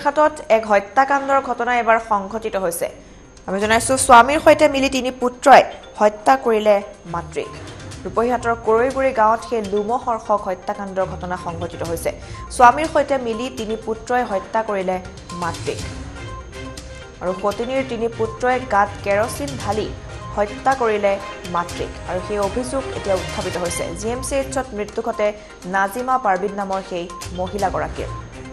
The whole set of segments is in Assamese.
ৰূপহীহাটত এক হত্যাকাণ্ডৰ ঘটনা এবাৰ সংঘটিত হৈছে। আমি জনাইছো স্বামীৰ সৈতে মিলি তিনি পুত্ৰই হত্যা কৰিলে মাতৃক। ৰূপহীহাটৰ কৰৈগুৰি গাঁৱত সেই লোমহৰ্ষক হত্যাকাণ্ডৰ ঘটনা সংঘটিত হৈছে। স্বামীৰ সৈতে মিলি তিনি পুত্ৰই হত্যা কৰিলে মাতৃক আৰু সতিনীৰ তিনি পুত্ৰই গাত কেৰচিন ঢালি হত্যা কৰিলে মাতৃক আৰু সেই অভিযোগ এতিয়া উত্থাপিত হৈছে। GMCHত মৃত্যু ঘটে নাজিমা পাৰবিন নামৰ সেই মহিলাগৰাকীৰ।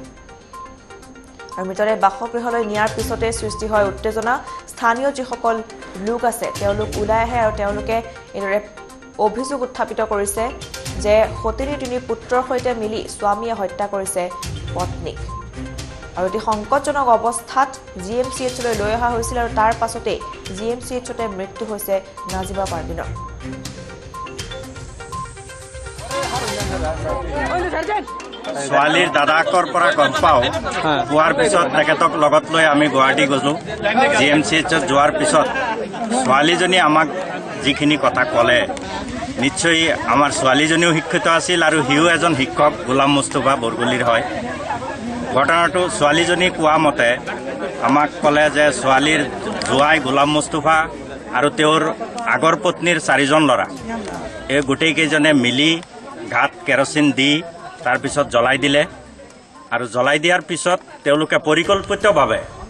আৰু মৃতদেহ বাসগৃহলৈ নিয়াৰ পিছতে সৃষ্টি হয় উত্তেজনা। স্থানীয় যিসকল লোক আছে তেওঁলোক ওলাই আহে আৰু তেওঁলোকে এইদৰে অভিযোগ উত্থাপিত কৰিছে যে সতিনীৰ তিনি পুত্ৰৰ সৈতে মিলি স্বামীয়ে হত্যা কৰিছে পত্নীক আৰু অতি সংকটজনক অৱস্থাত GMCHলৈ লৈ অহা হৈছিল আৰু তাৰ পাছতে GMCHতে মৃত্যু হৈছে নাজিমা পাৰবিনৰ। ছোৱালীৰ দাদাকৰ পৰা গম পাওঁ পোৱাৰ পিছত তেখেতক লগত লৈ আমি গুৱাহাটী গ'লোঁ। GMCHত যোৱাৰ পিছত ছোৱালীজনী আমাক যিখিনি কথা ক'লে নিশ্চয় আমাৰ ছোৱালীজনীও শিক্ষিত আছিল আৰু সিও এজন শিক্ষক, গোলাম মুস্তফা বৰগুলিৰ হয়। ঘটনাটো ছোৱালীজনী কোৱা মতে আমাক ক'লে যে ছোৱালীৰ জোৱাই গোলাম মুস্তফা আৰু তেওঁৰ আগৰ পত্নীৰ 4জন ল'ৰা এই গোটেইকেইজনে মিলি গাত কেৰচিন দি তাৰপিছত জ্বলাই দিলে আৰু জ্বলাই দিয়াৰ পিছত তেওঁলোকে পৰিকল্পিতভাৱে